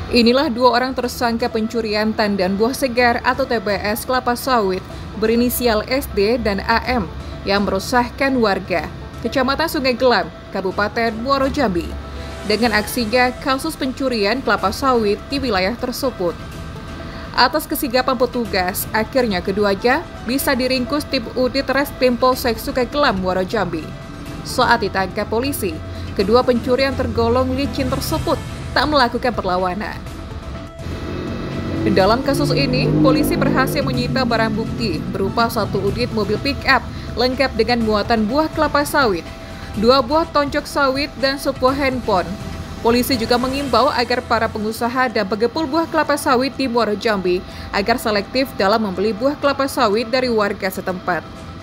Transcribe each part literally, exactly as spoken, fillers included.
Inilah dua orang tersangka pencurian tandan buah segar atau T B S kelapa sawit berinisial S D dan A M yang meresahkan warga Kecamatan Sungai Gelam, Kabupaten Muaro Jambi. Dengan aksinya, kasus pencurian kelapa sawit di wilayah tersebut. Atas kesigapan petugas, akhirnya keduanya bisa diringkus tim Unit Reskrim Polsek Sungai Gelam, Muaro Jambi. Saat ditangkap polisi, kedua pencuri yang tergolong licin tersebut tak melakukan perlawanan. Dalam kasus ini, polisi berhasil menyita barang bukti berupa satu unit mobil pick-up lengkap dengan muatan buah kelapa sawit, dua buah tonjok sawit, dan sebuah handphone. Polisi juga mengimbau agar para pengusaha dan pengepul buah kelapa sawit di Muaro Jambi agar selektif dalam membeli buah kelapa sawit dari warga setempat.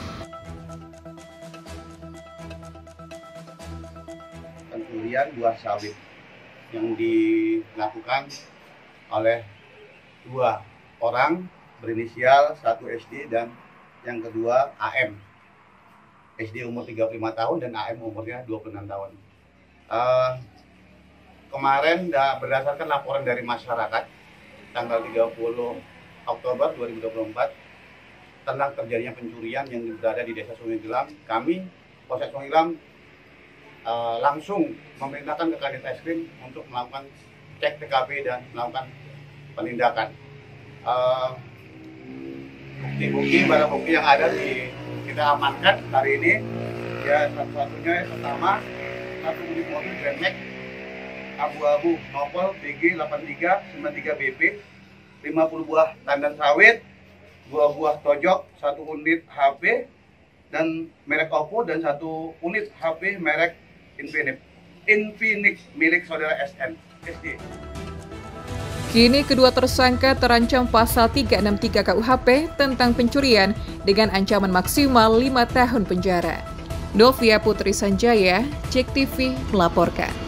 Pencurian buah sawit yang dilakukan oleh dua orang berinisial satu S D dan yang kedua A M. S D umur tiga puluh lima tahun dan A M umurnya dua puluh enam tahun. Uh, kemarin da, berdasarkan laporan dari masyarakat tanggal tiga puluh Oktober dua ribu dua puluh empat tentang terjadinya pencurian yang berada di Desa Sungai Gelam, kami Polsek Sungai Gelam uh, langsung memerintahkan ke Kadit Reskrim untuk melakukan cek T K P dan melakukan penindakan. Uh, bukti-bukti, barang bukti yang ada di kita amankan hari ini, ya satu-satunya yang pertama satu unit mobil Grand Max abu-abu Nopal B G delapan tiga sembilan tiga B P, lima puluh buah tandan sawit, dua buah tojok, satu unit H P dan merek Oppo dan satu unit H P merek Infinix, Infinix milik saudara S N S D. Kini kedua tersangka terancam pasal tiga enam tiga K U H P tentang pencurian dengan ancaman maksimal lima tahun penjara. Novia Putri Sanjaya, Cek T V melaporkan.